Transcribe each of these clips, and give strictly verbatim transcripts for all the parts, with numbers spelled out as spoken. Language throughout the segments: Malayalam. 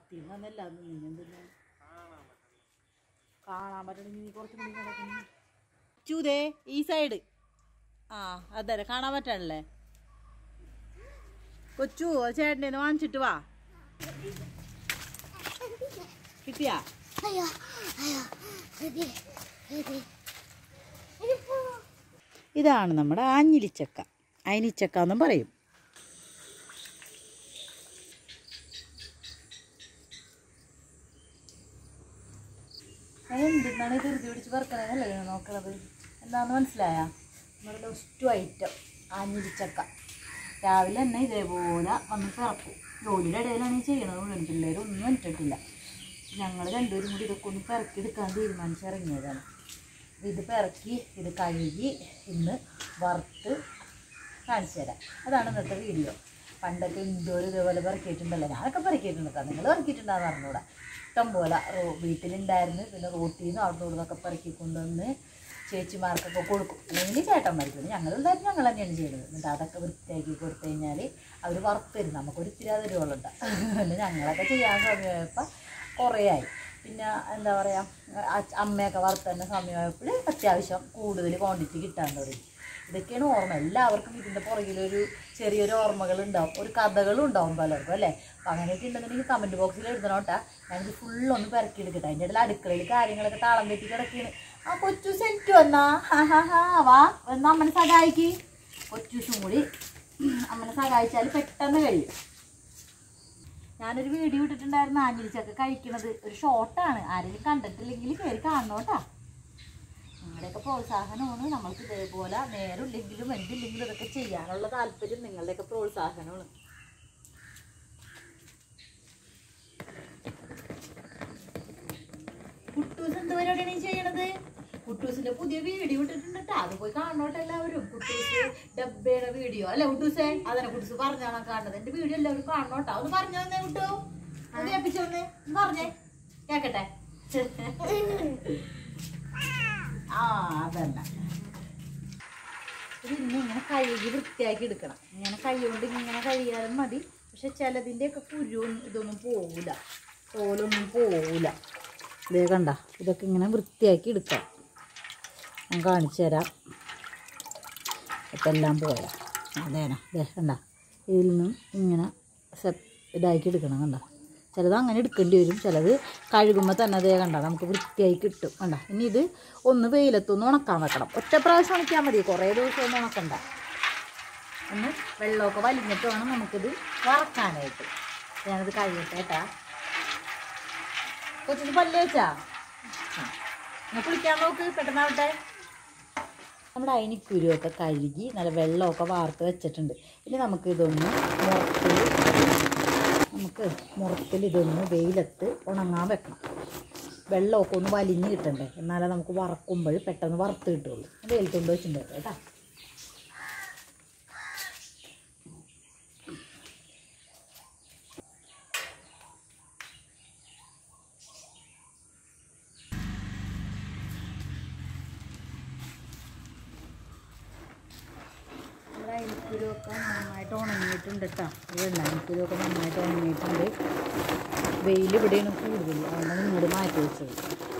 കത്തിന്നല്ല പിന്നെ കാണാൻ പറ്റണെങ്കിൽ നീ കുറച്ചും കൂടി കിടക്കുന്നു ചൂതേ ഈ സൈഡ് ആ അതെ കാണാൻ പറ്റണല്ലേ കൊച്ചു ചേട്ടനെ വാങ്ങിച്ചിട്ട് വാ കിട്ടിയാ ഇതാണ് നമ്മുടെ ആഞ്ഞിലിച്ചക്ക അയനിച്ചക്ക എന്നും പറയും. എന്തിനാണ് ധൃതി പിടിച്ച് പറക്കണല്ലേ നോക്കണത്? എന്താണെന്ന് മനസ്സിലായ? നമ്മുടെ ലൊസ്റ്റു ഐറ്റം ആഞ്ഞിലിച്ചക്ക രാവിലെ തന്നെ ഇതേപോലെ വന്ന് പിറക്കും. ജോലിയുടെ ഇടയിലാണ് ഈ ചെയ്യണത് മുഴുവൻ. പിള്ളേരൊന്നും ഇട്ടിട്ടില്ല. ഞങ്ങൾ രണ്ടുപേരും കൂടി ഇതൊക്കെ ഒന്ന് പിറക്കി എടുക്കാൻ തീരുമാനിച്ചിറങ്ങിയതാണ്. ഇത് പിറക്കി ഇത് കഴുകി ഇന്ന് വറുത്ത് കാണിച്ചു തരാം. അതാണ് ഇന്നത്തെ വീഡിയോ. പണ്ടൊക്കെ എന്തോരം ഇതേപോലെ പിറക്കിയിട്ടുണ്ടല്ലോ. ഞാനൊക്കെ പിറക്കിയിട്ടുണ്ട് കേട്ടോ. നിങ്ങൾ പിറക്കിയിട്ടുണ്ടാകുന്ന അറിഞ്ഞൂടാ. ഇഷ്ടം പോലെ റോ വീട്ടിലുണ്ടായിരുന്നു. പിന്നെ റോട്ടിൽ നിന്ന് അവിടെ നിന്നൊക്കെ പിറക്കി കൊണ്ടുവന്ന് ചേച്ചിമാർക്കൊക്കെ കൊടുക്കും. അല്ലെങ്കിൽ ചേട്ടന്മാർക്ക്. ഞങ്ങളുണ്ടായിരുന്നു ഞങ്ങൾ തന്നെയാണ് ചെയ്യുന്നത്. എന്നിട്ട് അതൊക്കെ വൃത്തിയാക്കി കൊടുത്തു കഴിഞ്ഞാൽ അവർ വറുത്തരും. നമുക്കൊരു ഇത്തിരി തരുവുള്ളുണ്ട്. പിന്നെ ഞങ്ങളൊക്കെ ചെയ്യാൻ സമയമായപ്പോൾ കുറേ ആയി. പിന്നെ എന്താ പറയുക, അമ്മയൊക്കെ വറുത്തന്നെ സമയമായപ്പോൾ അത്യാവശ്യം കൂടുതൽ ക്വാണ്ടിറ്റി കിട്ടാൻ തുടങ്ങി. ഇതൊക്കെയാണ് ഓർമ്മ. എല്ലാവർക്കും ഇതിൻ്റെ പുറകിലൊരു ചെറിയൊരു ഓർമ്മകളുണ്ടാവും, ഒരു കഥകളും ഉണ്ടാവും പലർക്കും അല്ലേ. അപ്പം അങ്ങനെയൊക്കെ ഉണ്ടെന്നുണ്ടെങ്കിൽ കമൻറ്റ് ബോക്സിൽ എഴുതണോട്ടാ. ഞാനിത് ഫുള്ളൊന്ന് പെരക്കി എടുക്കട്ടെ. അതിൻ്റെ ഇടയിൽ അടുക്കളയിൽ കാര്യങ്ങളൊക്കെ താളം തെറ്റി കിടക്കുകയാണ്. ആ കൊച്ചു സെറ്റ് വന്നാ ഹാ ഹാ ഹാ വാ വന്ന് അമ്മനെ സഹായിക്ക്. കൊച്ചൂസും കൂടി അമ്മനെ സഹായിച്ചാൽ പെട്ടെന്ന് കഴിയും. ഞാനൊരു വീഡിയോ ഇട്ടിട്ടുണ്ടായിരുന്നു ആഞ്ഞിലിച്ചക്ക കഴിക്കണത്. ഒരു ഷോർട്ടാണ്. ആരെങ്കിലും കണ്ടിട്ടില്ലെങ്കിൽ കയറി കാണണോട്ടാ. നിങ്ങളുടെയൊക്കെ പ്രോത്സാഹനമാണ് നമ്മൾക്ക് ഇതേപോലെ നേരമില്ലെങ്കിലും എന്തില്ലെങ്കിലും ഇതൊക്കെ ചെയ്യാനുള്ള താല്പര്യം നിങ്ങളുടെയൊക്കെ പ്രോത്സാഹനമാണ്. കുട്ടൂസ് എന്ത് പരിപാടിയാണ് ഈ ചെയ്യണത്? കുട്ടൂസിന്റെ പുതിയ വീഡിയോ ഇട്ടിട്ടുണ്ട് കേട്ടോ. അത് പോയി കാണണോട്ടെ എല്ലാവരും. കുട്ടൂസ് ഡബ്ബയുടെ വീഡിയോ അല്ലെ കുട്ടൂസേ? അതന്നെ കുട്ടൂസ് പറഞ്ഞാണ് കാണുന്നത്. എന്റെ വീഡിയോ എല്ലാവരും കാണണോട്ടോ. ഒന്ന് പറഞ്ഞു തന്നെ കുട്ടു, അത് കേൾപ്പിച്ചോന്ന് പറഞ്ഞേ കേക്കട്ടെ. ആ അതന്നെ. ഇത് ഇന്ന് ഇങ്ങനെ കഴുകി വൃത്തിയാക്കി എടുക്കണം. ഇങ്ങനെ കൈ കൊണ്ട് ഇങ്ങനെ കഴുകിയാലും മതി. പക്ഷെ ചിലതിൻ്റെയൊക്കെ കുരുവും ഇതൊന്നും പോവില്ല, തോലൊന്നും പോവില്ല. ഇതേ കണ്ട, ഇതൊക്കെ ഇങ്ങനെ വൃത്തിയാക്കി എടുക്കാം. ഞാൻ കാണിച്ചു തരാം. ഇപ്പം എല്ലാം പോയാ അതേനാ ഇതേ കണ്ട, ഇതിൽ നിന്നും ഇങ്ങനെ സെപ് ഇതാക്കി എടുക്കണം. കണ്ട, ചിലത് അങ്ങനെ എടുക്കേണ്ടി വരും. ചിലത് കഴുകുമ്പോൾ തന്നെ അതേ കണ്ട നമുക്ക് വൃത്തിയായി കിട്ടും. കണ്ട, ഇനി ഇത് ഒന്ന് വെയിലത്തൊന്ന് ഉണക്കാൻ വെക്കണം. ഒറ്റ പ്രാവശ്യം ഉണക്കിയാൽ മതി, കുറേ ദിവസം ഒന്നും ഉണക്കണ്ട. ഒന്ന് വെള്ളമൊക്കെ വലിഞ്ഞിട്ട് വേണം നമുക്കിത് വറക്കാനായിട്ട്. ഞാനത് കഴിയട്ടെ കേട്ടാ. കൊച്ചിന് പല്ല് വെച്ചാ ഞാൻ കുളിക്കാൻ നോക്ക്, പെട്ടെന്നാവട്ടെ. നമ്മുടെ അയിനിക്കുരുവൊക്കെ കഴുകി നല്ല വെള്ളമൊക്കെ വാർത്ത് വെച്ചിട്ടുണ്ട്. ഇനി നമുക്ക് ഇതൊന്ന് മുറത്തിൽ നമുക്ക് മുറത്തിൽ ഇതൊന്ന് വെയിലത്ത് ഉണങ്ങാൻ വെക്കണം. വെള്ളമൊക്കെ ഒന്ന് വലിഞ്ഞ് കിട്ടണ്ടേ, എന്നാലേ നമുക്ക് വറക്കുമ്പോൾ പെട്ടെന്ന് വറുത്ത് കിട്ടുള്ളൂ. വെയിലത്തുകൊണ്ട് വെച്ചിട്ടുണ്ട് കേട്ടോ. അയിനിക്കുരുവൊക്കെ നന്നായിട്ട് ഉണങ്ങിയിട്ടുണ്ട് കേട്ടോ. വെള്ള അയിനിക്കുരുവൊക്കെ നന്നായിട്ട് ഉണങ്ങിയിട്ടുണ്ട്. വെയിൽ ഇവിടെയാണ് കൂടുതൽ, അതുകൊണ്ടാണ് ഇങ്ങോട്ട് മാറ്റി വെച്ചത്.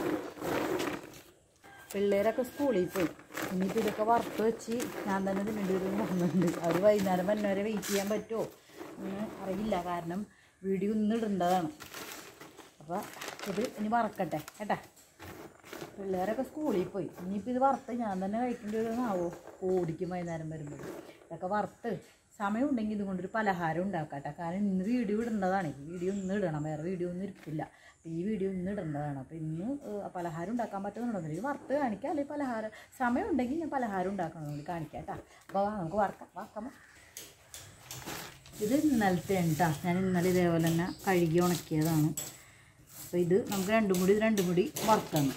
പിള്ളേരൊക്കെ സ്കൂളിൽ പോയി. ഇനിയിപ്പോൾ ഇതൊക്കെ വറുത്ത് വെച്ച് ഞാൻ തന്നെ തിന്നേണ്ടി വരും പറഞ്ഞിട്ടുണ്ട്. അവർ വൈകുന്നേരം വന്നവരെ വെയിറ്റ് ചെയ്യാൻ പറ്റുമോ എന്ന് അറിയില്ല. കാരണം വീഡിയോ ഇന്ന് ഇടേണ്ടതാണ്. അപ്പോൾ ഇത് ഇനി വറക്കട്ടെ കേട്ടാ. പിള്ളേരൊക്കെ സ്കൂളിൽ പോയി. ഇനിയിപ്പോൾ ഇത് വറുത്ത് ഞാൻ തന്നെ കഴിക്കേണ്ടി വരുമെന്നാവോ ഓടിക്കും വൈകുന്നേരം വരുമ്പോൾ. ഇതൊക്കെ വറുത്ത് സമയമുണ്ടെങ്കിൽ ഇതുകൊണ്ടൊരു പലഹാരം ഉണ്ടാക്കട്ടെ. കാരണം ഇന്ന് വീഡിയോ ഇടേണ്ടതാണ്. ഈ വീഡിയോ ഇന്ന് ഇടണം, വേറെ വീഡിയോ ഒന്നും ഇരിക്കില്ല. അപ്പോൾ ഈ വീഡിയോ ഇന്ന് ഇടേണ്ടതാണ്. അപ്പോൾ ഇന്ന് പലഹാരം ഉണ്ടാക്കാൻ പറ്റുന്നുണ്ടെങ്കിൽ വറുത്ത് കാണിക്കാം. അല്ലെങ്കിൽ പലഹാരം സമയമുണ്ടെങ്കിൽ ഞാൻ പലഹാരം ഉണ്ടാക്കണമെങ്കിൽ കാണിക്കാം കേട്ടോ. അപ്പോൾ നമുക്ക് വറക്കാം വറക്കാം. ഇത് ഇന്നലത്തെ കേട്ടോ. ഞാൻ ഇന്നലെ ഇതേപോലെ തന്നെ കഴുകി ഉണക്കിയതാണ്. അപ്പോൾ ഇത് നമുക്ക് രണ്ടും കൂടി രണ്ടും കൂടി വറുക്കണം.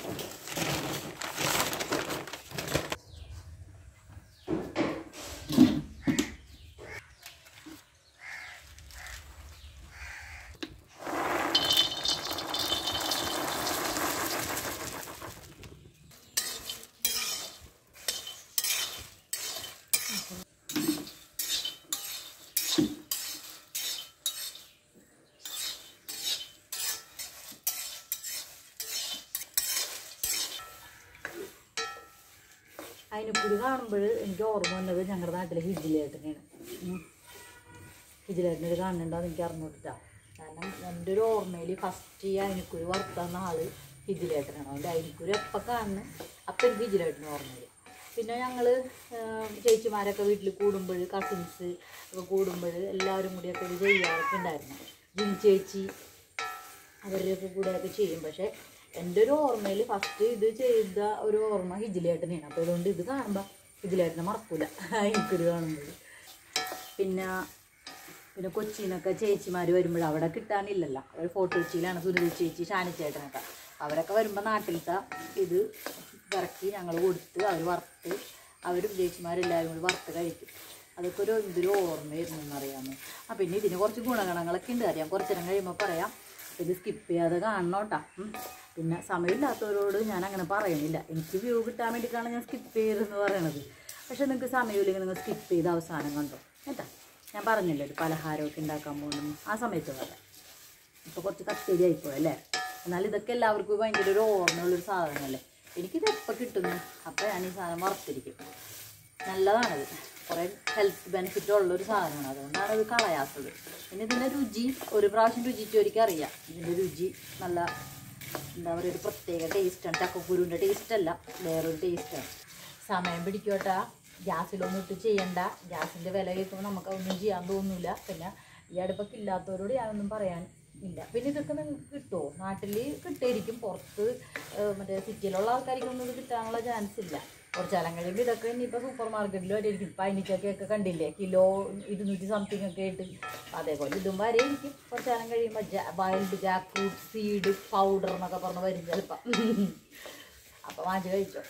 കാണുമ്പോൾ എനിക്ക് ഓർമ്മ വന്നത് ഞങ്ങളുടെ നാട്ടിലെ ഹിജിലേട്ടനെയാണ്. ഹിജിലേട്ടനൊരു കാണുന്നുണ്ടോയെന്ന് എനിക്ക് അറിഞ്ഞിട്ടാണ്. കാരണം എൻ്റെ ഒരു ഓർമ്മയിൽ ഫസ്റ്റ് ഈ അയനിക്കുരു വറുത്തുന്ന ആൾ ഹിജിലേട്ടനാണ്. അതുകൊണ്ട് അയനിക്കുരു എപ്പോൾ കാണുന്നു അപ്പം എനിക്ക് ഹിജിലേട്ടന് ഓർമ്മയില്ല. പിന്നെ ഞങ്ങൾ ചേച്ചിമാരൊക്കെ വീട്ടിൽ കൂടുമ്പോൾ കസിൻസ് ഒക്കെ കൂടുമ്പോൾ എല്ലാവരും കൂടിയൊക്കെ ഇത് ചെയ്യാറൊക്കെ ഉണ്ടായിരുന്നു. ജിൻ ചേച്ചി അവരുടെയൊക്കെ കൂടെയൊക്കെ ചെയ്യും. പക്ഷേ എൻ്റെ ഒരു ഓർമ്മയിൽ ഫസ്റ്റ് ഇത് ചെയ്ത ഒരു ഓർമ്മ ഹിജിലേട്ടനെയാണ്. അപ്പോൾ അതുകൊണ്ട് ഇത് കാണുമ്പോൾ ഹിജിലേട്ടനെ മറക്കൂല അയനിക്കുരു കാണുമ്പോൾ. പിന്നെ പിന്നെ കൊച്ചിനൊക്കെ ചേച്ചിമാർ വരുമ്പോൾ അവിടെ കിട്ടാനില്ലല്ലോ. അവർ ഫോട്ടോ കൊച്ചിയിലാണ് സുനിൽ ചേച്ചി ഷാനിച്ചേട്ടനൊക്കെ. അവരൊക്കെ വരുമ്പോൾ നാട്ടിലത്തെ ഇത് ഇറക്കി ഞങ്ങൾ കൊടുത്ത് അവർ വറുത്ത് അവരും ചേച്ചിമാരെല്ലാവരും കൂടി വറുത്ത് കഴിക്കും. അതൊക്കെ ഒരു എന്തൊരു ഓർമ്മയായിരുന്നു എന്നറിയാമോ. ആ പിന്നെ ഇതിന് കുറച്ച് ഗുണഗണങ്ങളൊക്കെ ഉണ്ട് അറിയാം. കുറച്ച് നേരം കഴിയുമ്പോൾ പറയാം. ഇത് സ്കിപ്പ് ചെയ്യാതെ കാണണം കേട്ടോ. പിന്നെ സമയമില്ലാത്തവരോട് ഞാൻ അങ്ങനെ പറയുന്നില്ല. എനിക്ക് വ്യൂ കിട്ടാൻ വേണ്ടിയിട്ടാണ് ഞാൻ സ്കിപ്പ് ചെയ്തെന്ന് പറയണത്. പക്ഷേ നിങ്ങൾക്ക് സമയമില്ലെങ്കിൽ നിങ്ങൾ സ്കിപ്പ് ചെയ്ത് അവസാനം കണ്ടോ കേട്ടോ. ഞാൻ പറഞ്ഞില്ലേ ഒരു പലഹാരമൊക്കെ ഉണ്ടാക്കാൻ പോകുന്നു ആ സമയത്ത് പറയാം. ഇപ്പോൾ കുറച്ച് കച്ചേരി ആയിപ്പോയല്ലേ. എന്നാൽ ഇതൊക്കെ എല്ലാവർക്കും ഭയങ്കര ഒരു ഓർമ്മയുള്ളൊരു സാധനമല്ലേ. എനിക്കിത് എപ്പോൾ കിട്ടുന്നു അപ്പോൾ ഞാൻ ഈ സാധനം വറുത്തിരിക്കും. നല്ലതാണത്. കുറേ ഹെൽത്ത് ബെനിഫിറ്റ് ഉള്ളൊരു സാധനമാണ്. അതുകൊണ്ടാണ് ഇത് കളയാത്തത്. പിന്നെ ഇതിൻ്റെ രുചി ഒരു പ്രാവശ്യം രുചിച്ചവർക്ക് അറിയാം. ഇതിൻ്റെ രുചി നല്ല എന്താ പറയുക ഒരു പ്രത്യേക ടേസ്റ്റാണ്. ചക്കക്കുരുവിൻ്റെ ടേസ്റ്റല്ല, വേറൊരു ടേസ്റ്റാണ്. സമയം പിടിക്കോട്ടാ. ഗ്യാസിലൊന്നും ഇട്ട് ചെയ്യണ്ട. ഗ്യാസിൻ്റെ വില കേൾക്കുമ്പോൾ നമുക്കൊന്നും ചെയ്യാൻ തോന്നില്ല. പിന്നെ ഈ അടുപ്പൊക്കെ ഇല്ലാത്തവരോട് ഞാനൊന്നും പറയാൻ ഇല്ല. പിന്നെ ഇതൊക്കെ നിങ്ങൾക്ക് കിട്ടുമോ? നാട്ടിൽ കിട്ടിയിരിക്കും. പുറത്ത് മറ്റേ സിറ്റിയിലുള്ള ആൾക്കാർക്കൊന്നും ഇത് കിട്ടാനുള്ള ചാൻസ് ഇല്ല. കുറച്ച് കാലം കഴിയുമ്പോൾ ഇതൊക്കെ ഇനിയിപ്പോൾ സൂപ്പർ മാർക്കറ്റിലും വരെയിരിക്കും. പതിനഞ്ചൊക്കെയൊക്കെ കണ്ടില്ലേ കിലോ ഇരുന്നൂറ്റി സംതിങ് ഒക്കെ ആയിട്ട്. അതേപോലെ ഇതും വരെ ഇരിക്കും. കുറച്ച് കാലം കഴിയുമ്പോൾ ജാ വൈൽഡ് ജാക്ക്ഫ്രൂട്ട് സീഡ് പൗഡർ എന്നൊക്കെ പറഞ്ഞ് വരും ചിലപ്പോൾ. അപ്പോൾ വാങ്ങിച്ച് കഴിച്ചോ.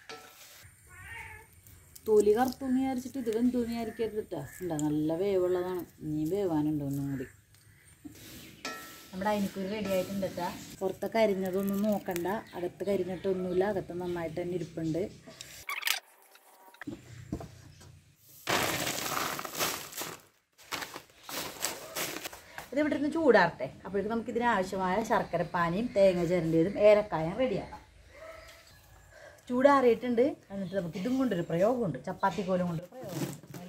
തൊലി കറുത്തൂന്ന് വിചാരിച്ചിട്ട് ഇത് വെന്തൂന്ന് വിചാരിക്കരുതിട്ടാ. ഉണ്ടാ നല്ല വേവുള്ളതാണ്. ഇനി വേവാനുണ്ടോ ഒന്നും കൂടി. നമ്മുടെ അയനിക്കുരു റെഡി ആയിട്ടുണ്ട് കേട്ടാ. പുറത്തെ കരിഞ്ഞതൊന്നും നോക്കണ്ട. അകത്ത് കരിഞ്ഞിട്ടൊന്നുമില്ല. അകത്ത് നന്നായിട്ട് തന്നെ ഇരിപ്പുണ്ട്. ഇത് ഇവിടെ നിന്ന് ചൂടാറട്ടെ. അപ്പോഴേക്കും നമുക്കിതിന് ആവശ്യമായ ശർക്കരപ്പാനിയും തേങ്ങ ചിരണ്ടിയതും ഏലക്കായും റെഡിയാക്കാം. ചൂടാറിയിട്ടുണ്ട്. എന്നിട്ട് നമുക്ക് ഇതും കൊണ്ടൊരു പ്രയോഗമുണ്ട്. ചപ്പാത്തി കോലും കൊണ്ടൊരു പ്രയോഗമുണ്ട്.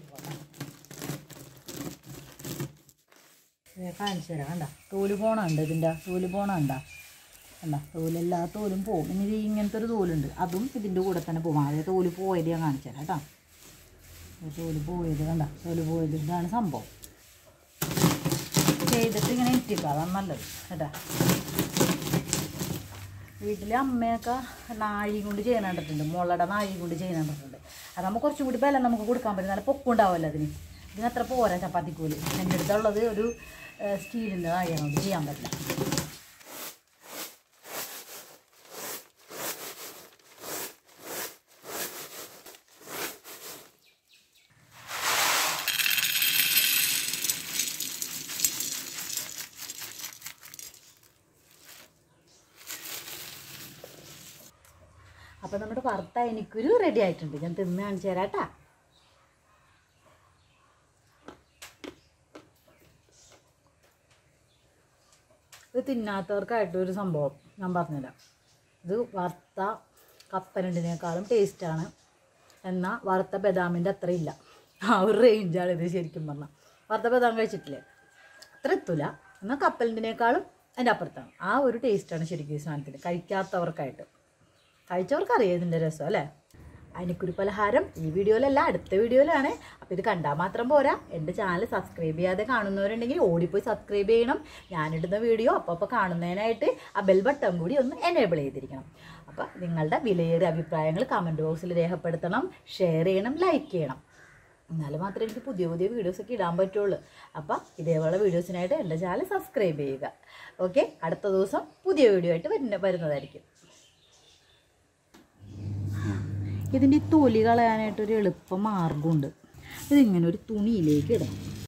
കാണിച്ചു തരാം. കണ്ട തോല് പോണുണ്ട്. ഇതിൻ്റെ തോല് പോണുണ്ട. കണ്ട തോലെല്ലാ തോലും പോവും. ഇനി ഇത് ഇങ്ങനത്തെ ഒരു തോലുണ്ട്. അതും ഇതിൻ്റെ കൂടെ തന്നെ പോകും. അതേ തോല് പോയത് ഞാൻ കാണിച്ചു തരാം കേട്ടോ. തോല് പോയത് കണ്ട തോല് പോയത് ഇതാണ് സംഭവം. ചെയ്തിട്ട് ഇങ്ങനെ ഇട്ടിക്കുക. അതാണ് നല്ലത് കേട്ടോ. വീട്ടിലെ അമ്മയൊക്കെ നാഴി കൊണ്ട് ചെയ്യാൻ കണ്ടിട്ടുണ്ട്. മുളയുടെ നാഴി കൊണ്ട് ചെയ്യാൻ കണ്ടിട്ടുണ്ട്. അതാകുമ്പോൾ കുറച്ചും കൂടി ബലം നമുക്ക് കൊടുക്കാൻ പറ്റും. നല്ല പൊക്കുണ്ടാവുമല്ലോ അതിന്. ഇതിനത്ര പോരാ ചപ്പാത്തിക്കൂല്. എൻ്റെ അടുത്തുള്ളത് ഒരു സ്റ്റീലിൻ്റെ നാഴിയാണ്. കൊണ്ട് ചെയ്യാൻ പറ്റില്ല. അപ്പോൾ നമ്മുടെ വറുത്ത അയനിക്കുരു റെഡി ആയിട്ടുണ്ട്. ഞാൻ തിന്ന് കാണിച്ചു തരാം കേട്ടോ. ഇത് തിന്നാത്തവർക്കായിട്ടൊരു സംഭവം ഞാൻ പറഞ്ഞുതരാം. ഇത് വറുത്ത കപ്പലണ്ടിനേക്കാളും ടേസ്റ്റാണ്. എന്നാൽ വറുത്ത ബദാമിൻ്റെ അത്ര ഇല്ല. ആ ഒരു റേഞ്ചാണ് ഇത് ശരിക്കും പറഞ്ഞാൽ. വറുത്ത ബദാം കഴിച്ചിട്ടില്ലേ അത്ര എത്തൂല. എന്നാൽ കപ്പലണ്ടിനേക്കാളും അതിൻ്റെ അപ്പുറത്താണ്. ആ ഒരു ടേസ്റ്റാണ് ശരിക്കും ഈ സാധനത്തിന്. കഴിക്കാത്തവർക്കായിട്ട്. കഴിച്ചവർക്കറിയാം ഇതിൻ്റെ രസം അല്ലേ. അയനിക്കുരു പലഹാരം ഈ വീഡിയോയിലല്ല, അടുത്ത വീഡിയോയിലാണ്. അപ്പോൾ ഇത് കണ്ടാൽ മാത്രം പോരാ. എൻ്റെ ചാനൽ സബ്സ്ക്രൈബ് ചെയ്യാതെ കാണുന്നവരുണ്ടെങ്കിൽ ഓടിപ്പോയി സബ്സ്ക്രൈബ് ചെയ്യണം. ഞാനിടുന്ന വീഡിയോ അപ്പോൾ അപ്പോൾ കാണുന്നതിനായിട്ട് ആ ബെൽ ബട്ടൺ കൂടി ഒന്ന് എനേബിൾ ചെയ്തിരിക്കണം. അപ്പോൾ നിങ്ങളുടെ വിലയേറിയ അഭിപ്രായങ്ങൾ കമൻറ്റ് ബോക്സിൽ രേഖപ്പെടുത്തണം, ഷെയർ ചെയ്യണം, ലൈക്ക് ചെയ്യണം. എന്നാലും മാത്രമേ എനിക്ക് പുതിയ പുതിയ വീഡിയോസൊക്കെ ഇടാൻ പറ്റുള്ളൂ. അപ്പോൾ ഇതേപോലെ വീഡിയോസിനായിട്ട് എൻ്റെ ചാനൽ സബ്സ്ക്രൈബ് ചെയ്യുക. ഓക്കെ, അടുത്ത ദിവസം പുതിയ വീഡിയോ ആയിട്ട് വരുന്ന വരുന്നതായിരിക്കും. ഇതിൻ്റെ തൊലി കളയാനായിട്ടൊരു എളുപ്പ മാർഗമുണ്ട്. ഇതിങ്ങനെ ഒരു തുണിയിലേക്ക് ഇടണം.